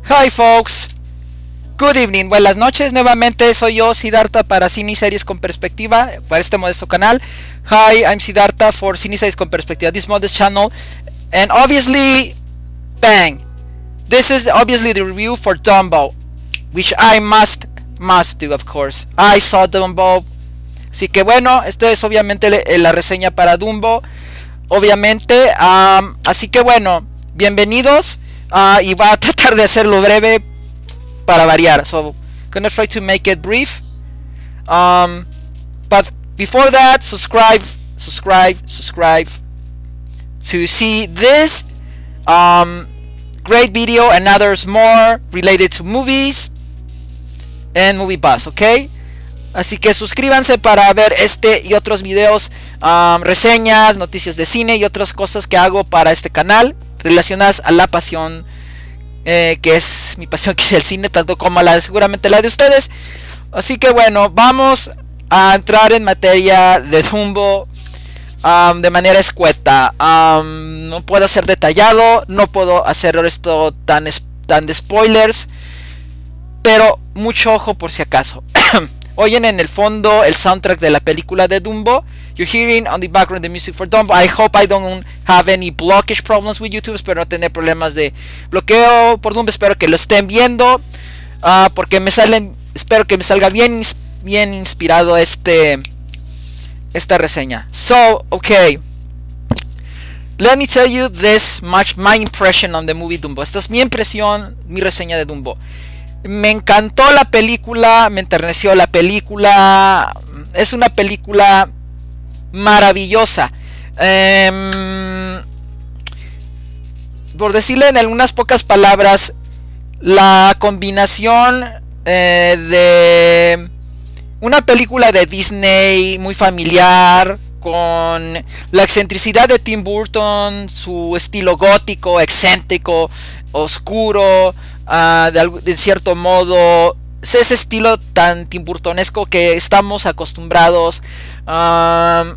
Hi folks, good evening, buenas noches, nuevamente soy yo, Siddhartha, para Cine y Series con Perspectiva, para este modesto canal. Hi, I'm Siddhartha for Cine y Series con Perspectiva, this modest channel, and obviously, bang, this is obviously the review for Dumbo, which I must do, of course. I saw Dumbo, así que bueno, esta es obviamente la reseña para Dumbo, obviamente, así que bueno, bienvenidos. Y voy a tratar de hacerlo breve para variar. So, gonna try to make it brief. But before that, subscribe to see this great video and others more related to movies and movie buzz, okay? Así que suscríbanse para ver este y otros videos, reseñas, noticias de cine y otras cosas que hago para este canal relacionadas a la pasión que es mi pasión, que es el cine, tanto como seguramente la de ustedes. Así que bueno, vamos a entrar en materia de Dumbo de manera escueta. No puedo ser detallado, no puedo hacer esto tan de spoilers, pero mucho ojo por si acaso. Oyen en el fondo el soundtrack de la película de Dumbo. You're hearing on the background the music for Dumbo. I hope I don't have any blockage problems with YouTube. Espero no tener problemas de bloqueo por Dumbo. Espero que lo estén viendo, porque espero que me salga bien inspirado esta reseña. So, okay, let me tell you this much, my impression on the movie Dumbo. Esta es mi impresión, mi reseña de Dumbo. Me encantó la película, me enterneció la película. Es una película maravillosa. Por decirle en algunas pocas palabras, la combinación de una película de Disney muy familiar, con la excentricidad de Tim Burton, su estilo gótico, excéntrico, oscuro, de cierto modo, ese estilo tan Tim Burtonesco que estamos acostumbrados, más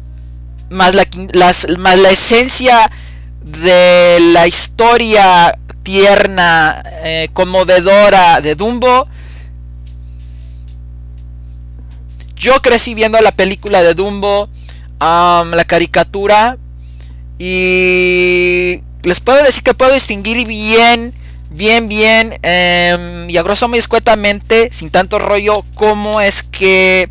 la esencia de la historia tierna, conmovedora de Dumbo. Yo crecí viendo la película de Dumbo, la caricatura, y les puedo decir que puedo distinguir bien, y a grosso modo escuetamente, sin tanto rollo, cómo es que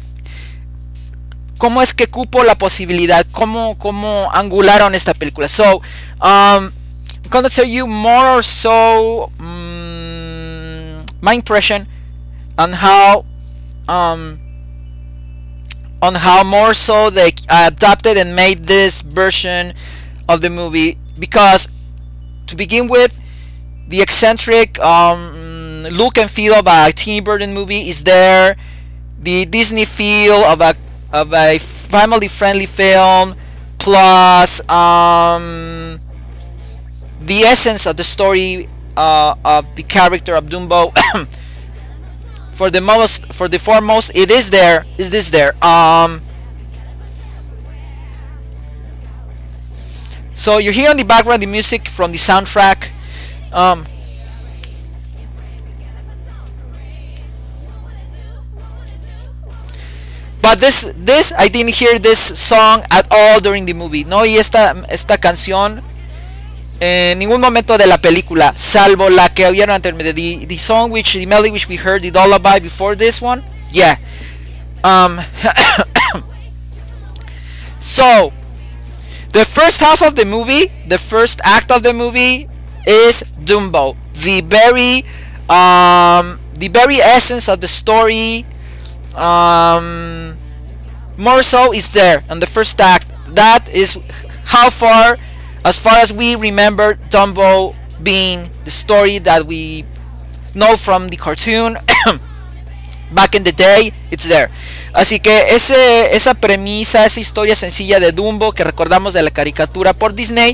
cupo la posibilidad, cómo angularon esta película. So, I'm gonna tell you more or so my impression on how more so they adapted and made this version of the movie, because to begin with, the eccentric look and feel of a Tim Burton movie is there. The Disney feel of a family-friendly film, plus the essence of the story of the character of Dumbo. For the foremost, it is there. Is this there? So you hear on the background the music from the soundtrack. But this I didn't hear this song at all during the movie. No oí esta canción en ningún momento de la película, salvo la que oyeron anteriormente. The song the melody which we heard, the lullaby before this one. Yeah. So the first half of the movie, the first act of the movie, is Dumbo. The very essence of the story, more so, is there on the first act. That is as far as we remember Dumbo being the story that we know from the cartoon back in the day. It's there. Así que esa premisa, esa historia sencilla de Dumbo que recordamos de la caricatura por Disney,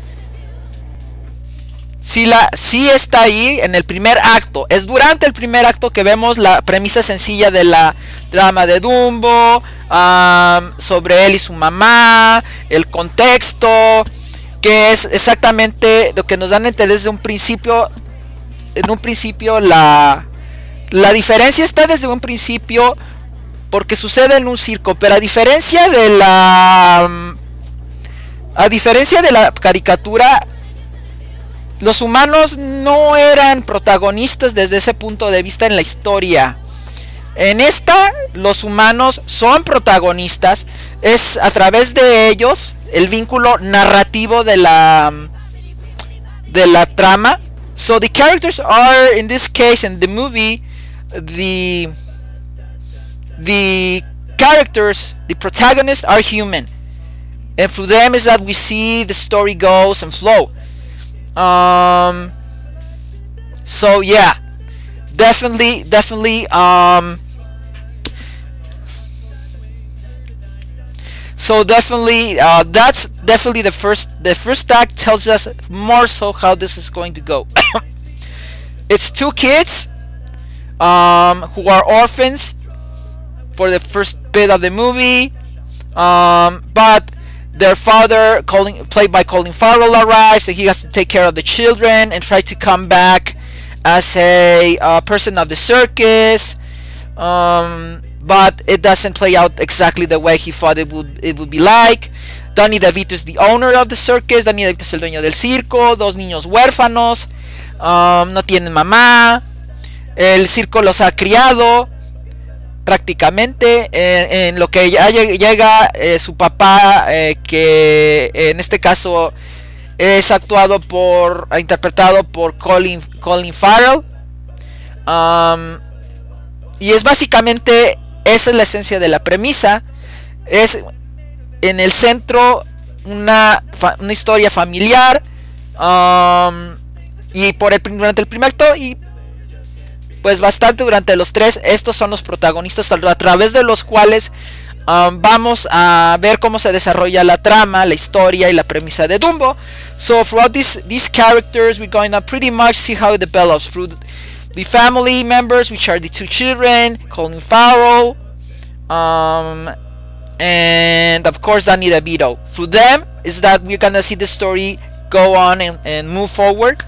sí está ahí en el primer acto. Es durante el primer acto que vemos la premisa sencilla de la trama de Dumbo, sobre él y su mamá, el contexto, que es exactamente lo que nos dan a entender desde un principio en un principio la diferencia está desde un principio porque sucede en un circo, pero a diferencia de la caricatura, los humanos no eran protagonistas desde ese punto de vista en la historia. En esta, los humanos son protagonistas. Es a través de ellos el vínculo narrativo de la trama. So the characters are, in this case, in the movie, the characters, the protagonists are human, and through them is that we see the story goes and flow. So yeah, definitely so definitely that's definitely the first act tells us more so how this is going to go. It's two kids who are orphans for the first bit of the movie, but their father, played by Colin Farrell, arrives, and he has to take care of the children and try to come back as a person of the circus, but it doesn't play out exactly the way he thought it would be like. Danny DeVito is the owner of the circus. Danny DeVito es el dueño del circo. Dos niños huérfanos, no tienen mamá. El circo los ha criado prácticamente, en lo que ya llega su papá, que en este caso es interpretado por Colin Farrell, y es básicamente, esa es la esencia de la premisa. Es en el centro una historia familiar, y durante el primer acto, y pues bastante durante los tres, estos son los protagonistas a través de los cuales vamos a ver cómo se desarrolla la trama, la historia y la premisa de Dumbo. So throughout these characters, we're going to pretty much see how it develops through the family members, which are the two children, Colin Farrell, and of course Danny DeVito. Through them is that we're gonna see the story go on and move forward.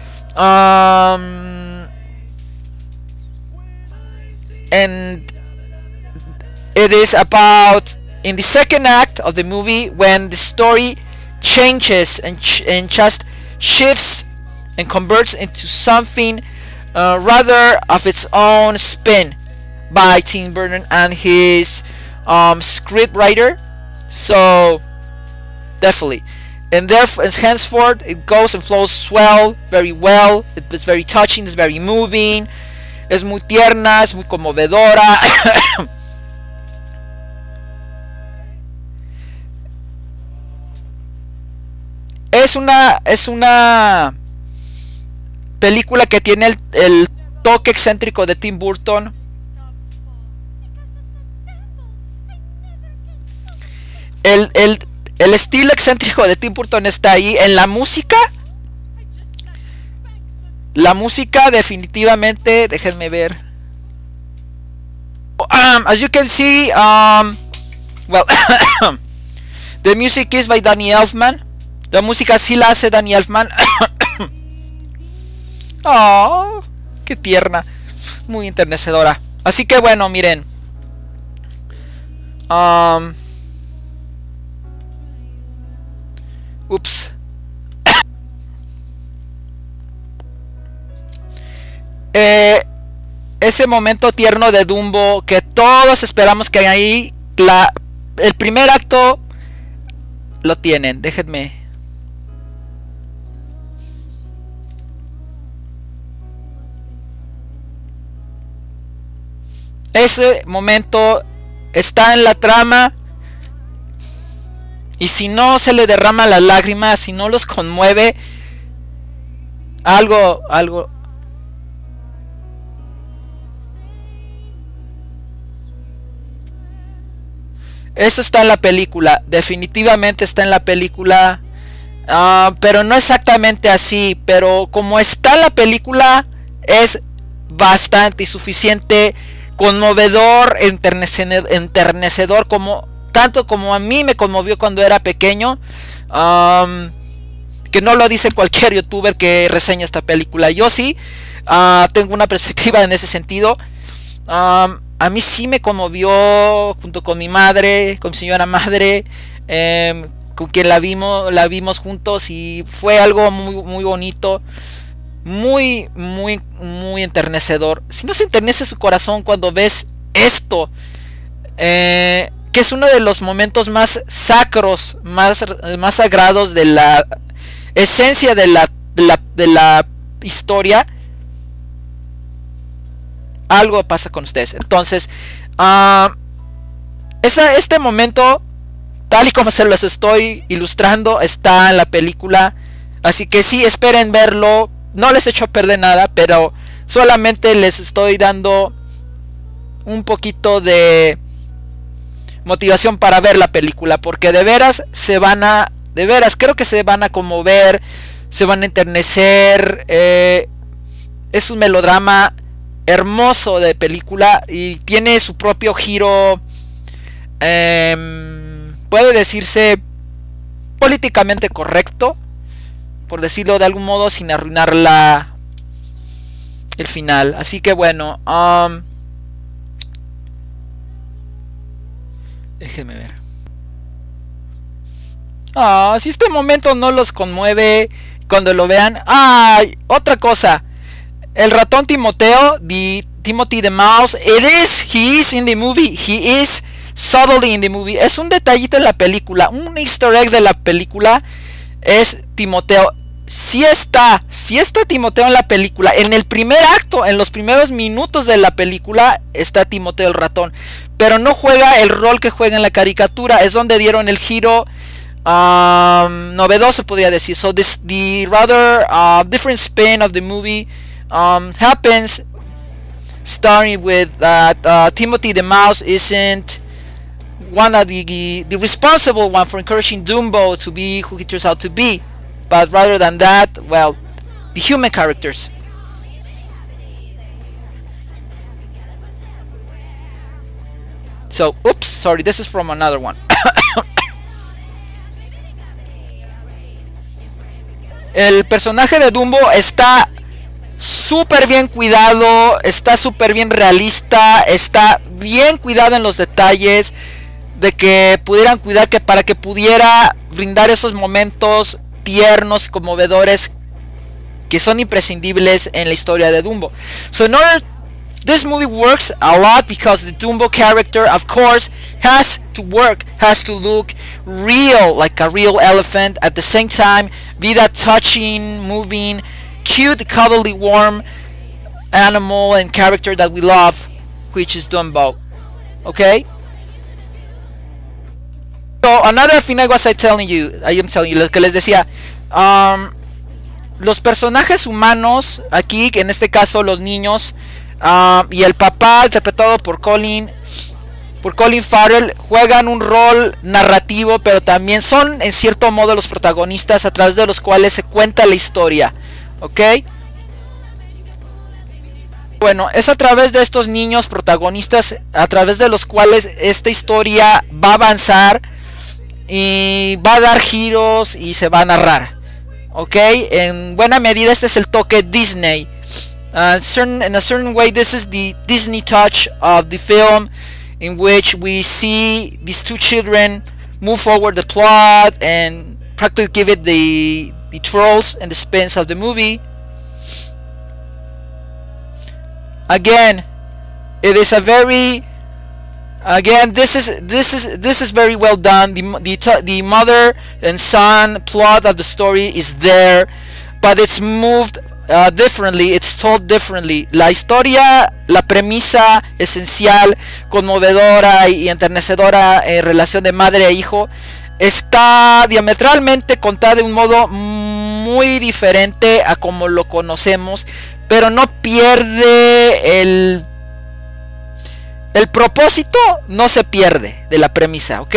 And it is about, in the second act of the movie, when the story changes and just shifts and converts into something rather of its own spin by Tim Burton and his script writer. So definitely, and therefore henceforth it goes and flows very well. It's very touching, it's very moving, es muy tierna, es muy conmovedora. Es una película que tiene el toque excéntrico de Tim Burton. El estilo excéntrico de Tim Burton está ahí. En la música definitivamente, déjenme ver. As you can see, well, the music is by Danny Elfman. La música sí la hace Danny Elfman. Oh, qué tierna, muy enternecedora. Así que bueno, miren, ups. Ese momento tierno de Dumbo que todos esperamos que haya ahí, el primer acto lo tienen. Déjenme. Ese momento está en la trama, y si no se le derrama las lágrimas, si no los conmueve, algo. Eso está en la película, definitivamente está en la película, pero no exactamente así. Pero como está en la película, es bastante y suficiente, conmovedor, enternecedor, tanto como a mí me conmovió cuando era pequeño, que no lo dice cualquier youtuber que reseña esta película. Yo sí, tengo una perspectiva en ese sentido. A mí sí me conmovió junto con mi madre, con mi señora madre, con quien la vimos juntos, y fue algo muy bonito, muy enternecedor. Si no se enternece su corazón cuando ves esto, que es uno de los momentos más sacros, más sagrados de la esencia de la historia, algo pasa con ustedes. Entonces, este momento, tal y como se los estoy ilustrando, está en la película. Así que sí, esperen verlo. No les echo a perder nada, pero solamente les estoy dando un poquito de motivación para ver la película, porque de veras creo que se van a conmover, se van a enternecer. Es un melodrama hermoso de película y tiene su propio giro, puede decirse políticamente correcto, por decirlo de algún modo, sin arruinar el final. Así que bueno, déjenme ver. Si este momento no los conmueve cuando lo vean. Otra cosa. El ratón Timoteo, Timothy the Mouse, he is in the movie. He is subtly in the movie. Es un detallito en la película, un easter egg de la película. Es Timoteo. Si está Timoteo en la película. En el primer acto, en los primeros minutos de la película, está Timoteo el ratón. Pero no juega el rol que juega en la caricatura. Es donde dieron el giro novedoso, podría decir. So the rather different spin of the movie happens, starting with that Timothy the Mouse isn't one of the responsible one for encouraging Dumbo to be who he turns out to be, but rather than that, well, the human characters. So, oops, sorry, this is from another one. El personaje de Dumbo está súper bien cuidado, está súper bien realista, está bien cuidado en los detalles, de que pudieran cuidar que para que pudiera brindar esos momentos tiernos y conmovedores que son imprescindibles en la historia de Dumbo. So in order, this movie works a lot because the Dumbo character, of course, has to look real, like a real elephant, at the same time be that touching, moving, cute, cuddly, warm animal and character that we love, which is Dumbo. Okay? So another thing I am telling you, lo que les decía, los personajes humanos aquí, que en este caso los niños, y el papá interpretado por Colin Farrell, juegan un rol narrativo, pero también son en cierto modo los protagonistas a través de los cuales se cuenta la historia. ¿Ok? Bueno, es a través de estos niños protagonistas a través de los cuales esta historia va a avanzar y va a dar giros y se va a narrar. ¿Ok? En buena medida este es el toque Disney. In a certain way, this is the Disney touch of the film, in which we see these two children move forward the plot and practically give it the twirls and the spins of the movie. Again, it is a very this is very well done. The mother and son plot of the story is there, but it's moved differently, it's told differently. La historia, la premisa esencial, conmovedora y enternecedora en relación de madre e hijo está diametralmente contada de un modo muy diferente a como lo conocemos, pero no pierde el propósito, no se pierde de la premisa, ¿ok?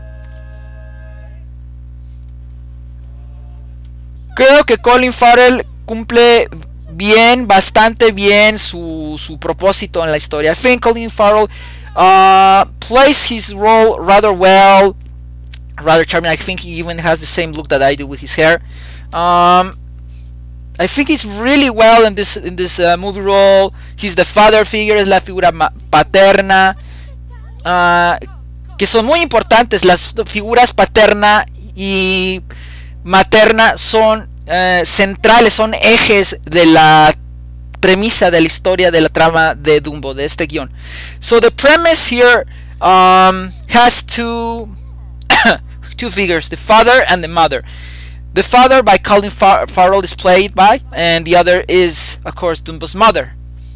Creo que Colin Farrell cumple bien, bastante bien su propósito en la historia. I think Colin Farrell plays his role rather well, rather charming. I think he even has the same look that I do with his hair. I think he's really well in this movie role. He's the father figure, es la figura paterna, que son muy importantes. Las figuras paterna y materna son centrales, son ejes de la premisa de la historia, de la trama de Dumbo, de este guión. So the premise here has two figures, the father and the mother. The father, by Colin Farrell, is played by, and the other is, of course, Dumbo's mother.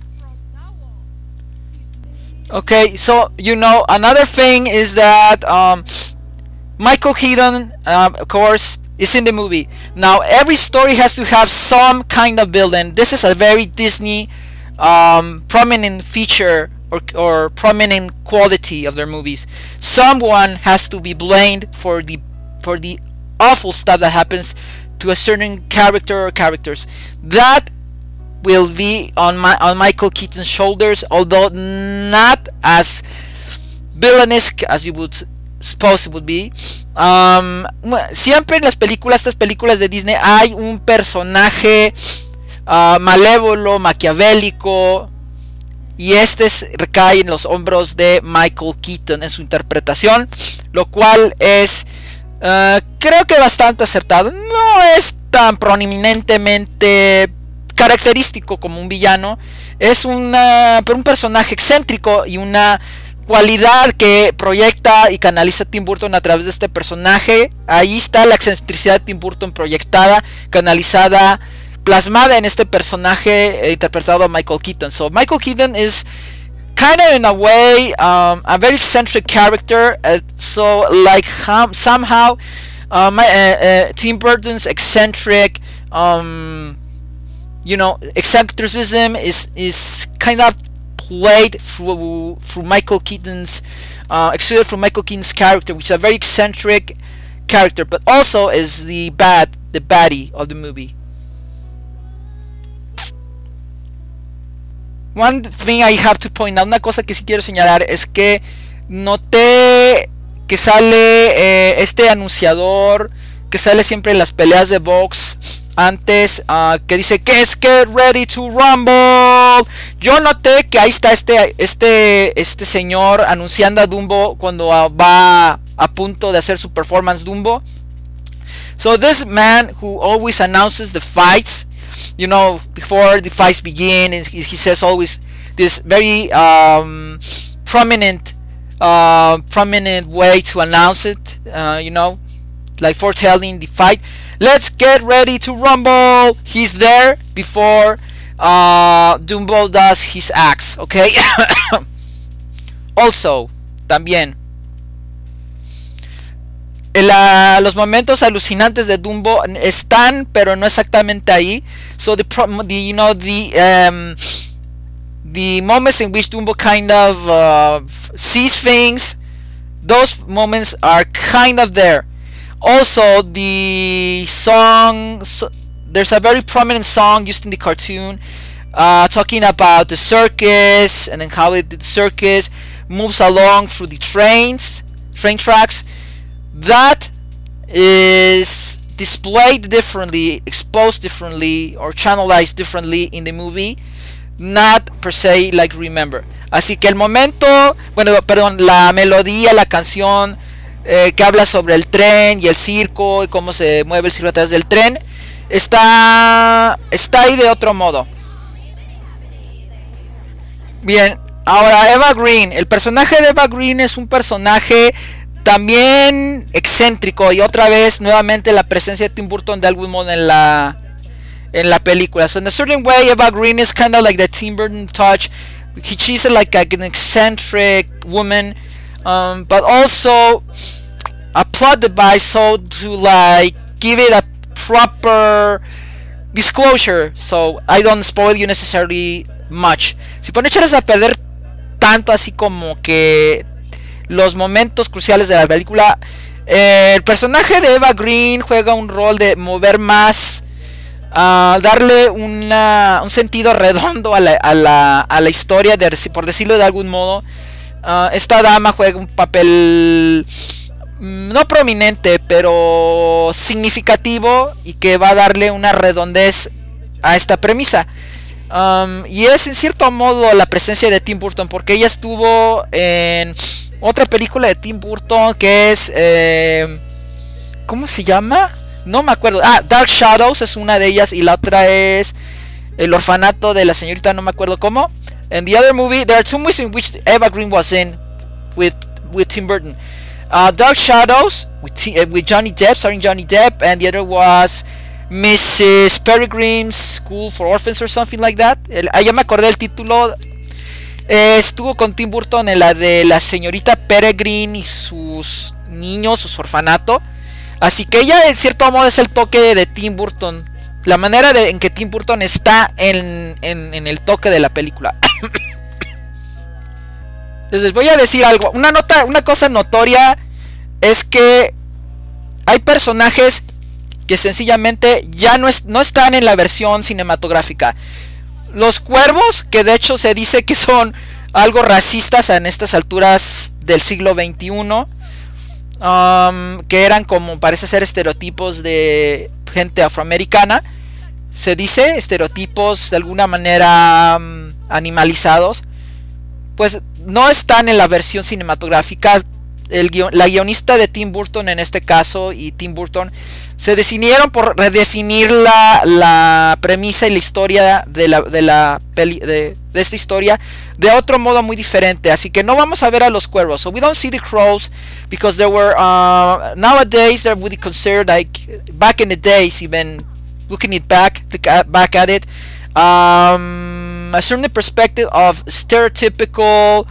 Okay, so you know, another thing is that Michael Keaton, of course, is in the movie. Now, every story has to have some kind of build-in. This is a very Disney prominent feature or prominent quality of their movies. Someone has to be blamed for the awful stuff that happens to a certain character or characters. That will be on Michael Keaton's shoulders, although not as villainous as you would suppose it would be. Siempre en las películas, estas películas de Disney, hay un personaje malévolo, maquiavélico, y recae en los hombros de Michael Keaton en su interpretación, lo cual es creo que bastante acertado. No es tan prominentemente característico como un villano, es un personaje excéntrico y una cualidad que proyecta y canaliza Tim Burton a través de este personaje. Ahí está la excentricidad de Tim Burton proyectada, canalizada, plasmada en este personaje interpretado a Michael Keaton. So Michael Keaton is kind of, in a way, a very eccentric character. So like somehow Tim Burton's eccentric eccentricism is kind of played through Michael Keaton's exuded from Michael Keaton's character, which is a very eccentric character, but also is the baddie of the movie. One thing I have to point out, una cosa que sí quiero señalar, es que noté que sale este anunciador que sale siempre en las peleas de box antes, que dice que es Get Ready to Rumble. Yo noté que ahí está este señor anunciando a Dumbo cuando va a punto de hacer su performance Dumbo. So this man who always announces the fights, you know, before the fights begin, and he says always this very prominent way to announce it, you know, like foretelling the fight. Let's get ready to rumble. He's there before Dumbo does his acts, okay? Also, también los momentos alucinantes de Dumbo están, pero no exactamente ahí. So the moments in which Dumbo kind of sees things, those moments are kind of there. Also, the song, there's a very prominent song used in the cartoon talking about the circus and then how the circus moves along through the train tracks. That is displayed differently, exposed differently, or channelized differently in the movie, not per se like Remember. Así que el momento, la melodía, la canción que habla sobre el tren y el circo y cómo se mueve el circo a través del tren, está ahí de otro modo. Bien, ahora Eva Green. El personaje de Eva Green es un personaje también excéntrico, y otra vez nuevamente la presencia de Tim Burton de algún modo en la película. So in a certain way, Eva Green is kind of like the Tim Burton touch. She's like an eccentric woman, but also a plot device, so to like give it a proper disclosure, so I don't spoil you necessarily much. Si por no echarles a perder tanto así como que los momentos cruciales de la película, el personaje de Eva Green juega un rol de mover más, darle un sentido redondo a la historia, por decirlo de algún modo. Esta dama juega un papel no prominente, pero significativo, y que va a darle una redondez a esta premisa. Y es en cierto modo la presencia de Tim Burton, porque ella estuvo en otra película de Tim Burton que es ¿cómo se llama? No me acuerdo. Dark Shadows es una de ellas, y la otra es El orfanato de la señorita, no me acuerdo cómo. And the other movie, there are two movies in which Eva Green was in with Tim Burton. Dark Shadows with Johnny Depp, starring Johnny Depp, and the other was Mrs. Peregrine's School for Orphans or something like that. Ya me acordé del título. Estuvo con Tim Burton en la de la señorita Peregrine y sus niños, su orfanato. Así que ella en cierto modo es el toque de Tim Burton. La manera en que Tim Burton está en el toque de la película. Les voy a decir algo. Una cosa notoria es que hay personajes que sencillamente ya no están en la versión cinematográfica. Los cuervos, que de hecho se dice que son algo racistas en estas alturas del siglo XXI. Que eran como, parece ser, estereotipos de gente afroamericana. Se dice estereotipos de alguna manera animalizados. Pues no están en la versión cinematográfica. La guionista de Tim Burton en este caso y Tim Burton se decidieron por redefinir la premisa y la historia de esta historia de otro modo muy diferente. Así que no vamos a ver a los cuervos. So we don't see the crows because there were nowadays they're really considered, like back in the days, even looking it back at it, a certain perspective of stereotypical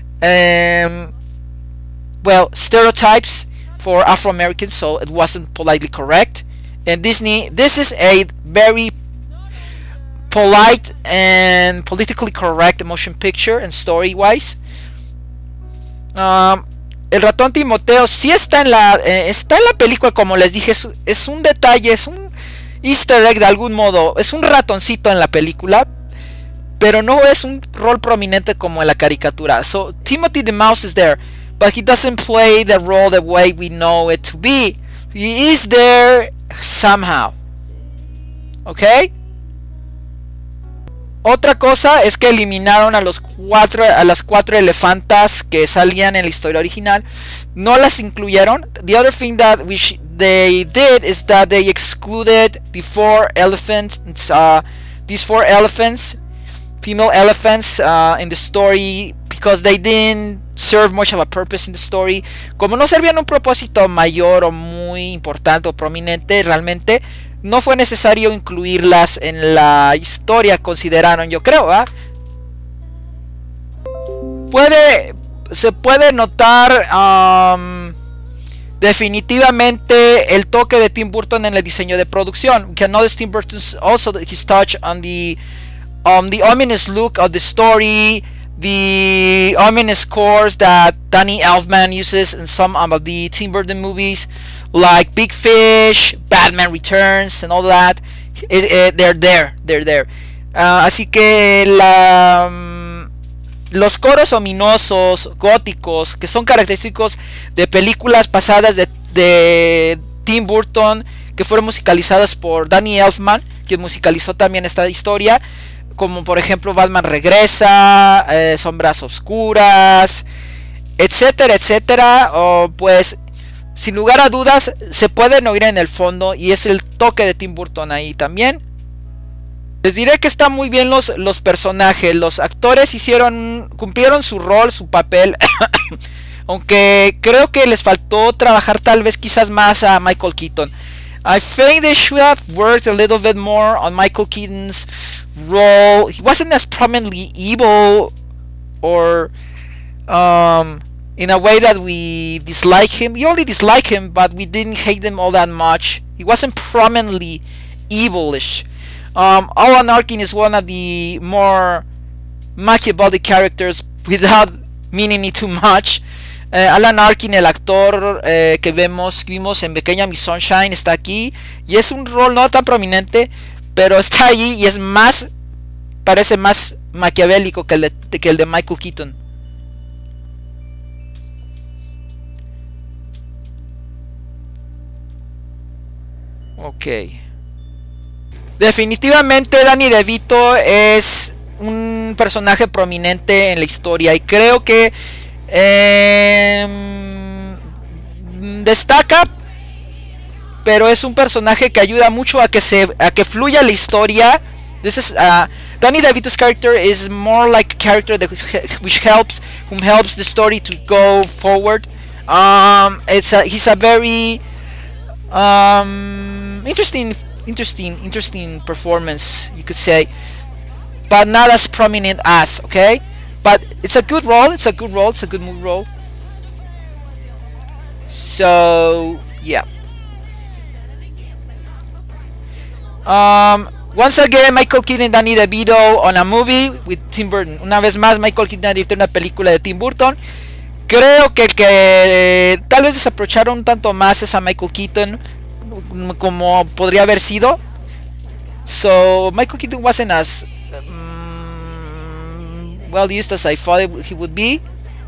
stereotypes for Afro-Americans, so it wasn't politely correct. And this is a very polite and politically correct motion picture and story wise. El ratón Timoteo sí está en la película, como les dije. Es un detalle, es un easter egg de algún modo. Es un ratoncito en la película, pero no es un rol prominente como en la caricatura. So Timothy the Mouse is there, but he doesn't play the role the way we know it to be. He is there somehow. Okay. Otra cosa es que eliminaron a las cuatro elefantas que salían en la historia original. No las incluyeron. The other thing that they did is that they excluded the four elephants. These four elephants, female elephants, in the story, because they didn't serve much of a purpose in the story. Como no servían un propósito mayor o muy importante o prominente realmente, no fue necesario incluirlas en la historia, consideraron, yo creo, ¿eh? Se puede notar definitivamente el toque de Tim Burton en el diseño de producción. We can notice Tim Burton's also his touch on the ominous look of the story, the ominous scores that Danny Elfman uses in some of the Tim Burton movies, like Big Fish, Batman Returns, and all that. They're there. Así que los coros ominosos, góticos, que son característicos de películas pasadas de Tim Burton, que fueron musicalizadas por Danny Elfman, quien musicalizó también esta historia, como por ejemplo Batman Regresa, Sombras Oscuras, etcétera, etcétera. Pues sin lugar a dudas se pueden oír en el fondo, y es el toque de Tim Burton ahí también. Les diré que están muy bien los personajes. Los actores cumplieron su rol, su papel. Aunque creo que les faltó trabajar tal vez quizás más a Michael Keaton. I think they should have worked a little bit more on Michael Keaton's role. He wasn't as prominently evil, or in a way that we dislike him. We only dislike him, but we didn't hate him all that much. He wasn't prominently evilish. Alan Arkin is one of the more Machiavelli characters without meaning it too much. Alan Arkin, el actor que vimos en Pequeña Miss Sunshine, está aquí y es un rol no tan prominente, pero está allí y parece más maquiavélico que el de Michael Keaton. Ok. Definitivamente Danny DeVito es un personaje prominente en la historia y creo que destaca, pero es un personaje que ayuda mucho a que fluya la historia. Danny DeVito's character is more like a character that helps the story to go forward. He's a very interesting performance, you could say, but not as prominent as, okay? But it's a good role, it's a good movie role. So, yeah. Once again, Michael Keaton and Danny DeVito on a movie with Tim Burton. Una vez más, Michael Keaton en una película de Tim Burton. Creo que el que tal vez desaprovecharon un tanto más es a Michael Keaton, como podría haber sido. So Michael Keaton wasn't as well used as I thought he would be.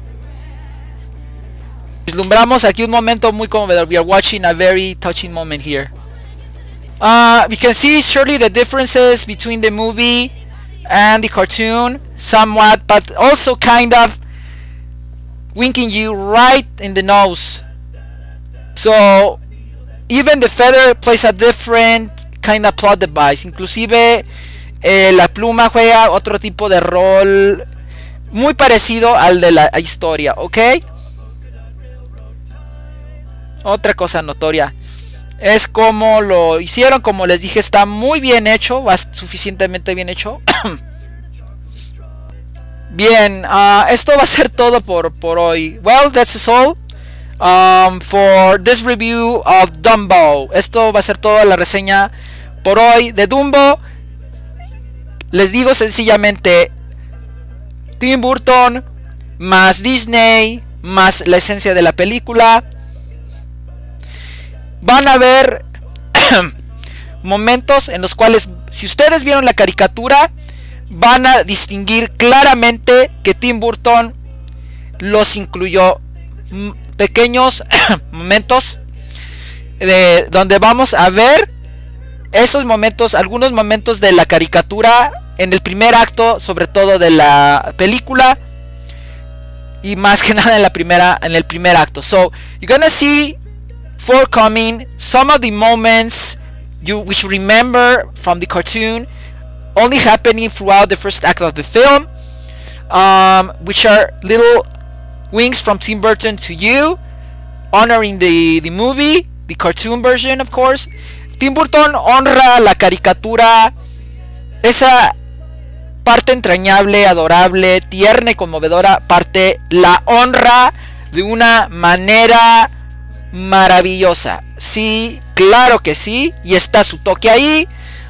Vislumbramos aquí un momento muy conmovedor. We are watching a very touching moment here. We can see surely the differences between the movie and the cartoon somewhat, but also kind of winking you right in the nose. So even the feather plays a different kind of plot device. Inclusive la pluma juega otro tipo de rol muy parecido al de la historia, ¿ok? Otra cosa notoria es como lo hicieron. Como les dije, está muy bien hecho, suficientemente bien hecho. Bien, esto va a ser todo por hoy. Well, that's all for this review of Dumbo. Esto va a ser toda la reseña por hoy de Dumbo. Les digo sencillamente, Tim Burton más Disney más la esencia de la película. Van a haber momentos en los cuales, si ustedes vieron la caricatura, van a distinguir claramente que Tim Burton los incluyó. Pequeños momentos donde vamos a ver esos momentos, algunos momentos de la caricatura en el primer acto, sobre todo de la película, y más que nada en el primer acto. So you're gonna see forthcoming some of the moments which you remember from the cartoon only happening throughout the first act of the film, which are little winks from Tim Burton to you, honoring the movie, the cartoon version, of course. Tim Burton honra la caricatura, esa parte entrañable, adorable, tierna y conmovedora parte, la honra de una manera maravillosa. Sí, claro que sí, y está su toque ahí.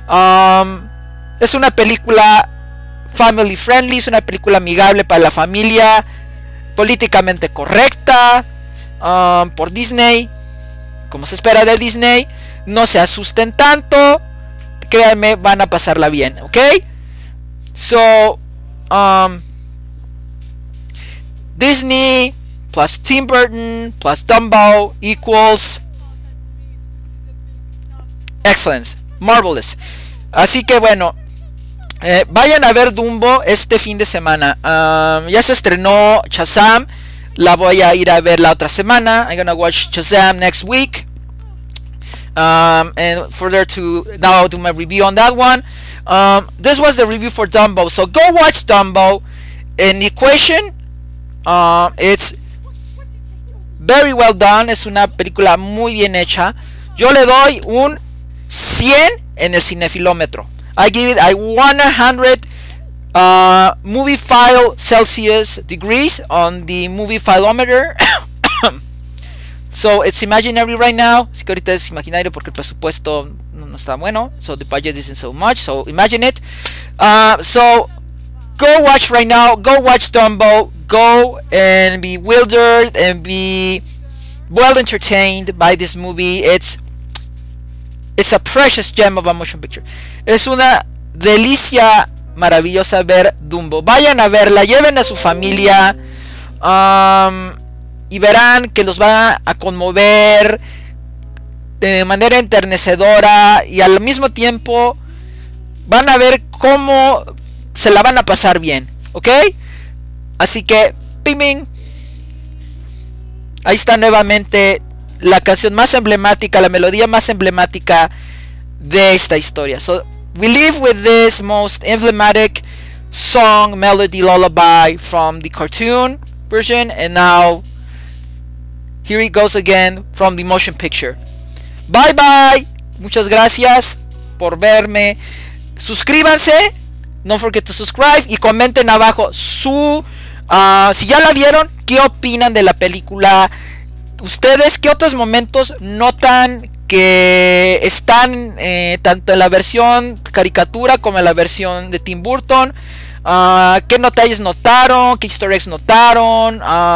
Es una película family friendly, es una película amigable para la familia, políticamente correcta, por Disney, como se espera de Disney. No se asusten tanto, créanme, van a pasarla bien, ¿ok? So, Disney plus Tim Burton plus Dumbo equals excellence, marvelous. Así que bueno, vayan a ver Dumbo este fin de semana. Ya se estrenó Shazam, la voy a ir a ver la otra semana. I'm gonna watch Shazam next week, and further to now I'll do my review on that one. This was the review for Dumbo, so go watch Dumbo. In the equation, it's very well done. Es una película muy bien hecha. Yo le doy un 100 en el cinefilómetro. I give it a 100 movie file Celsius degrees on the movie filometer. So it's imaginary right now. Así que ahorita es imaginario porque el presupuesto no está bueno. So the budget isn't so much. So imagine it. So go watch right now. Go watch Dumbo. Go and be bewildered and be well entertained by this movie. It's a precious gem of a motion picture. Es una delicia maravillosa ver Dumbo. Vayan a verla, lleven a su familia, y verán que los va a conmover de manera enternecedora y al mismo tiempo van a ver cómo se la van a pasar bien, ¿ok? Así que, ping, ping. Ahí está nuevamente la canción más emblemática, la melodía más emblemática de esta historia. So, we leave with this most emblematic song, melody, lullaby from the cartoon version, and now here it goes again from the motion picture. Bye bye. Muchas gracias por verme. Suscríbanse. Don't forget to subscribe. Y comenten abajo si ya la vieron, ¿qué opinan de la película? ¿Ustedes qué otros momentos notan que están tanto en la versión caricatura como en la versión de Tim Burton? ¿Qué detalles notaron? ¿Qué easter eggs notaron?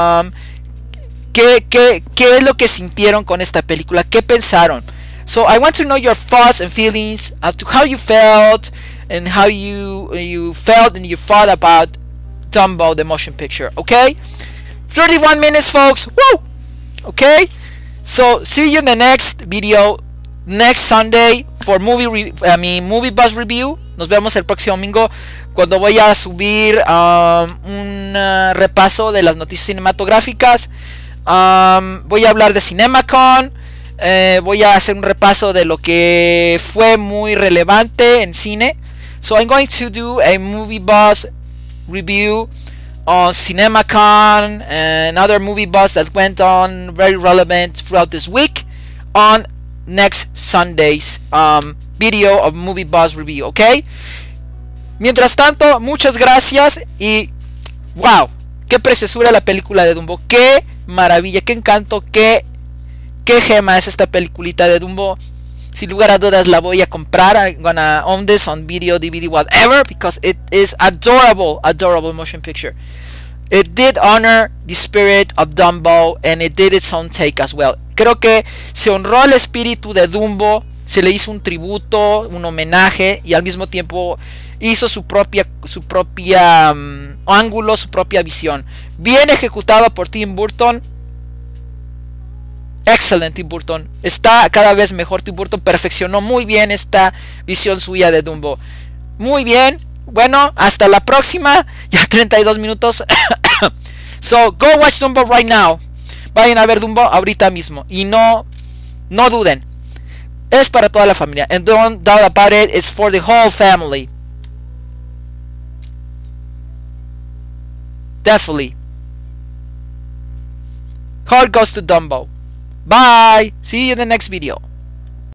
¿Qué es lo que sintieron con esta película? ¿Qué pensaron? So I want to know your thoughts and feelings as to how you felt and how you felt and you thought about Dumbo the motion picture. Okay, 31 minutes, folks. Woo! Okay, so see you in the next video next Sunday for Movie Buzz review. Nos vemos el próximo domingo cuando voy a subir un repaso de las noticias cinematográficas. Voy a hablar de CinemaCon. Voy a hacer un repaso de lo que fue muy relevante en cine. So I'm going to do a Movie Buzz review on CinemaCon and other movie buzz that went on very relevant throughout this week on next Sunday's video of Movie Buzz review, okay? Mientras tanto, muchas gracias y wow, qué preciosura la película de Dumbo, qué maravilla, qué encanto, qué gema es esta peliculita de Dumbo. Sin lugar a dudas la voy a comprar. I'm gonna own this on video, DVD, whatever, because it is adorable motion picture. It did honor the spirit of Dumbo and it did its own take as well. Creo que se honró el espíritu de Dumbo, se le hizo un tributo, un homenaje y al mismo tiempo hizo su propia ángulo, su propia visión. Bien ejecutado por Tim Burton. Excelente Tim Burton. Está cada vez mejor. Tim Burton perfeccionó muy bien esta visión suya de Dumbo. Muy bien. Bueno, hasta la próxima. Ya 32 minutos. So, go watch Dumbo right now. Vayan a ver Dumbo ahorita mismo. Y no duden. Es para toda la familia. And don't doubt about it. It's for the whole family. Definitely. Heart goes to Dumbo. Bye. See you in the next video.